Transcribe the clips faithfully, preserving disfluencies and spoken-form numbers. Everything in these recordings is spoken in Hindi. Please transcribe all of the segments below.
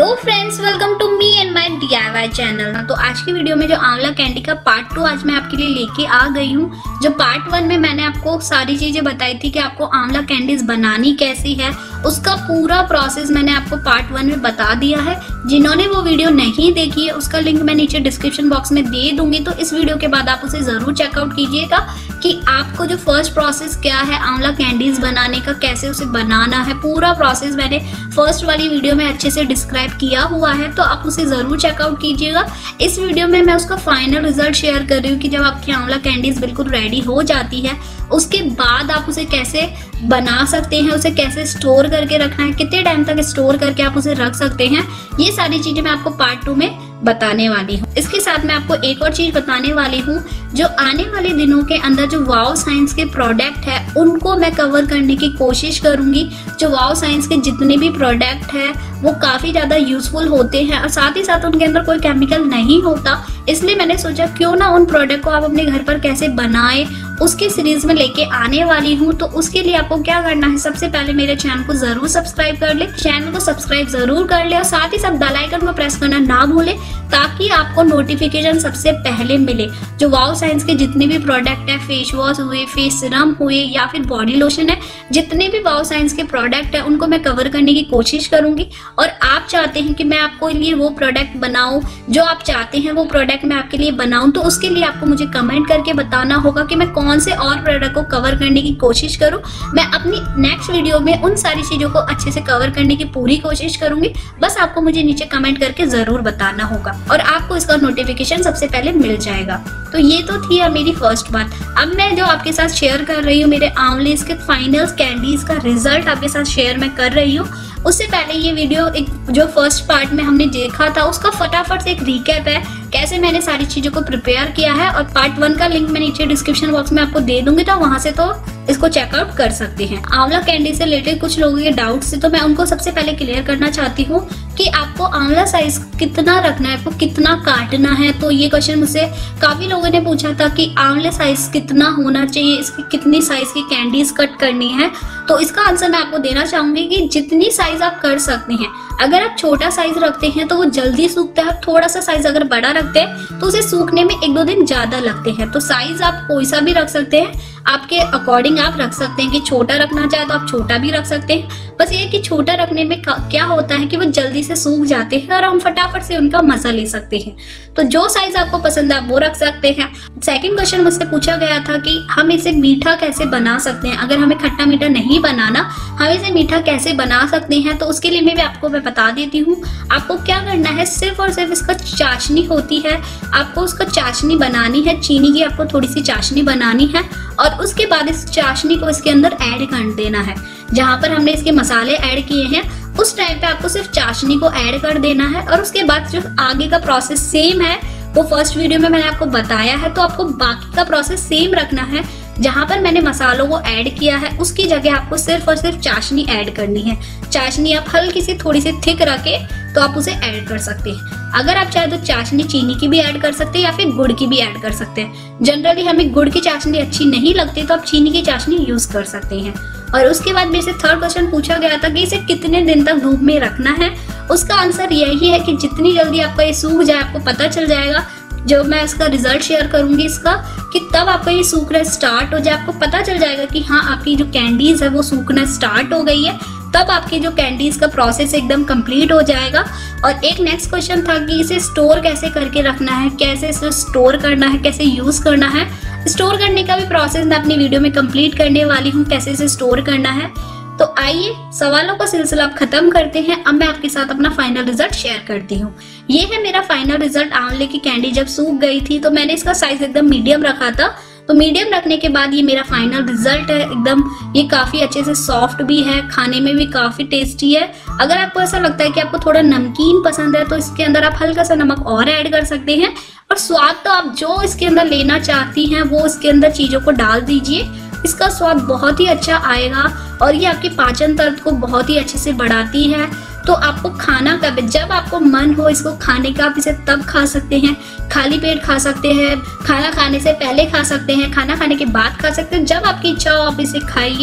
Hello friends, welcome to me and my DIY channel. तो आज की वीडियो में जो आंवला कैंडी का पार्ट टू आज मैं आपके लिए लेके आ गई हूँ। जो पार्ट वन में मैंने आपको सारी चीजें बताई थी कि आपको आंवला कैंडीज बनानी कैसी है, उसका पूरा प्रोसेस मैंने आपको पार्ट वन में बता दिया है। जिन्होंने वो वीडियो नहीं देखी है उसका लिंक मैं नीचे डिस्क्रिप्शन बॉक्स में दे दूंगी, तो इस वीडियो के बाद आप उसे जरूर चेकआउट कीजिएगा कि आपको जो फर्स्ट प्रोसेस क्या है आंवला कैंडीज बनाने का, कैसे उसे बनाना है, पूरा प्रोसेस मैंने फर्स्ट वाली वीडियो में अच्छे से डिस्क्राइब किया हुआ है, तो आप उसे जरूर चेकआउट कीजिएगा। इस वीडियो में मैं उसका फाइनल रिजल्ट शेयर कर रही हूँ कि जब आपकी आंवला कैंडीज बिल्कुल रेडी हो जाती है उसके बाद आप उसे कैसे बना सकते हैं, उसे कैसे स्टोर करके रखना है, कितने टाइम तक स्टोर करके आप उसे रख सकते हैं, ये सारी चीजें मैं आपको पार्ट टू में बताने वाली हूँ। इसके साथ मैं आपको एक और चीज बताने वाली हूँ, जो आने वाले दिनों के अंदर जो वाओ साइंस के प्रोडक्ट है उनको मैं कवर करने की कोशिश करूंगी। जो वाओ साइंस के जितने भी प्रोडक्ट है वो काफी ज्यादा यूजफुल होते हैं और साथ ही साथ उनके अंदर कोई केमिकल नहीं होता, इसलिए मैंने सोचा क्यों ना उन प्रोडक्ट को आप अपने घर पर कैसे बनाएं उसकी सीरीज में लेके आने वाली हूँ। तो उसके लिए आपको क्या करना है, सबसे पहले मेरे चैनल को जरूर सब्सक्राइब कर ले, चैनल को सब्सक्राइब जरूर कर ले और साथ ही साथ बेल आइकन को प्रेस करना ना भूले ताकि आपको नोटिफिकेशन सबसे पहले मिले। जो वाओ साइंस के जितने भी प्रोडक्ट है, फेस वॉश हुए, फेस सीरम हुए या फिर बॉडी लोशन है, जितने भी वाओ साइंस के प्रोडक्ट है उनको मैं कवर करने की कोशिश करूंगी। और आप चाहते हैं कि मैं आपको लिए वो प्रोडक्ट बनाऊं जो आप चाहते हैं वो प्रोडक्ट मैं आपके लिए बनाऊं, तो उसके लिए आपको मुझे कमेंट करके बताना होगा कि मैं कौन से और प्रोडक्ट को कवर करने की कोशिश करूं। मैं अपनी नेक्स्ट वीडियो में उन सारी चीजों को अच्छे से कवर करने की पूरी कोशिश करूंगी, बस आपको मुझे नीचे कमेंट करके जरूर बताना होगा और आपको इसका नोटिफिकेशन सबसे पहले मिल जाएगा। तो ये तो थी अब मेरी फर्स्ट बात। अब मैं जो आपके साथ शेयर कर रही हूँ मेरे आंवले के फाइनल कैंडीज का रिजल्ट आपके साथ शेयर मैं कर रही हूँ। उससे पहले ये वीडियो एक जो फर्स्ट पार्ट में हमने देखा था उसका फटाफट से एक रिकैप है, कैसे मैंने सारी चीजों को प्रिपेयर किया है, और पार्ट वन का लिंक मैं नीचे डिस्क्रिप्शन बॉक्स में आपको दे दूंगी, तो वहां से तो इसको चेकआउट कर सकते हैं। आंवला कैंडी से रिलेटेड कुछ लोगों के डाउट्स थे, तो मैं उनको सबसे पहले क्लियर करना चाहती हूँ कि आपको आंवला साइज कितना रखना है, आपको कितना काटना है। तो ये क्वेश्चन मुझसे काफी लोगों ने पूछा था कि आंवले साइज कितना होना चाहिए, इसकी कितनी साइज की कैंडीज कट करनी है। तो इसका आंसर मैं आपको देना चाहूंगी कि जितनी साइज आप कर सकते हैं। अगर आप छोटा साइज रखते हैं तो वो जल्दी सूखता है, थोड़ा सा साइज अगर बड़ा रखते हैं तो उसे सूखने में एक दो दिन ज्यादा लगते हैं। तो साइज आप कोई सा भी रख सकते हैं, आपके अकॉर्डिंग आप रख सकते हैं कि छोटा रखना चाहे तो आप छोटा भी रख सकते हैं। बस ये कि छोटा रखने में क्या होता है कि वो जल्दी से सूख जाते हैं और हम फटाफट से उनका मजा ले सकते हैं। तो जो साइज आपको पसंद है आप वो रख सकते हैं। सेकंड क्वेश्चन मुझसे पूछा गया था कि हम इसे मीठा कैसे बना सकते हैं, अगर हमें खट्टा मीठा नहीं बनाना हम इसे मीठा कैसे बना सकते हैं। तो उसके लिए मैं आपको मैं बता देती हूँ। आपको क्या करना है, सिर्फ और सिर्फ इसका चाशनी होती है, आपको उसका चाशनी बनानी है, चीनी की आपको थोड़ी सी चाशनी बनानी है और उसके बाद इस चाशनी को इसके अंदर ऐड कर देना है। जहां पर हमने इसके मसाले ऐड किए हैं उस टाइम पे आपको सिर्फ चाशनी को ऐड कर देना है और उसके बाद जो आगे का प्रोसेस सेम है वो फर्स्ट वीडियो में मैंने आपको बताया है, तो आपको बाकी का प्रोसेस सेम रखना है। जहां पर मैंने मसालों को ऐड किया है उसकी जगह आपको सिर्फ और सिर्फ चाशनी ऐड करनी है। चाशनी आप हल्की सी थोड़ी सी थिक रखे तो आप उसे ऐड कर सकते हैं। अगर आप चाहे तो चाशनी चीनी की भी ऐड कर सकते हैं या फिर गुड़ की भी ऐड कर सकते हैं। जनरली हमें गुड़ की चाशनी अच्छी नहीं लगती तो आप चीनी की चाशनी यूज कर सकते हैं। और उसके बाद मेरे से थर्ड क्वेश्चन पूछा गया था कि इसे कितने दिन तक धूप में रखना है। उसका आंसर यही है कि जितनी जल्दी आपका ये सूख जाए, आपको पता चल जाएगा जो मैं इसका रिजल्ट शेयर करूंगी इसका, कि तब आपका ये सूखना स्टार्ट हो जाए, आपको पता चल जाएगा कि हाँ आपकी जो कैंडीज है वो सूखना स्टार्ट हो गई है, तब आपकी जो कैंडीज का प्रोसेस एकदम कंप्लीट हो जाएगा। और एक नेक्स्ट क्वेश्चन था कि इसे स्टोर कैसे करके रखना है, कैसे इसे स्टोर करना है, कैसे यूज करना है। स्टोर करने का भी प्रोसेस मैं अपनी वीडियो में कंप्लीट करने वाली हूँ, कैसे इसे स्टोर करना है। तो आइए सवालों का सिलसिला अब खत्म करते हैं। अब मैं आपके साथ अपना फाइनल रिजल्ट शेयर करती हूँ। ये है मेरा फाइनल रिजल्ट। आंवले की कैंडी जब सूख गई थी तो मैंने इसका साइज एकदम मीडियम रखा था, तो मीडियम रखने के बाद ये मेरा फाइनल रिजल्ट है। एकदम ये काफी अच्छे से सॉफ्ट भी है, खाने में भी काफी टेस्टी है। अगर आपको ऐसा लगता है कि आपको थोड़ा नमकीन पसंद है तो इसके अंदर आप हल्का सा नमक और ऐड कर सकते हैं, और स्वाद तो आप जो इसके अंदर लेना चाहती हैं वो इसके अंदर चीजों को डाल दीजिए। इसका स्वाद बहुत ही अच्छा आएगा और ये आपके पाचन तंत्र को बहुत ही अच्छे से बढ़ाती है। तो आपको खाना कब, जब आपको मन हो इसको खाने का, आप इसे तब खा सकते हैं। खाली पेट खा सकते हैं, खाना खाने से पहले खा सकते हैं, खाना खाने के बाद खा सकते हैं, जब आपकी इच्छा हो आप इसे खाइए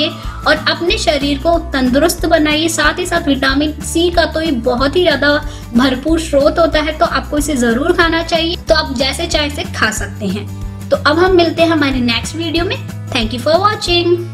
और अपने शरीर को तंदुरुस्त बनाइए। साथ ही साथ विटामिन सी का तो ये बहुत ही ज्यादा भरपूर स्रोत होता है, तो आपको इसे जरूर खाना चाहिए। तो आप जैसे चाहे से खा सकते हैं। तो अब हम मिलते हैं हमारी नेक्स्ट वीडियो में। Thank you for watching.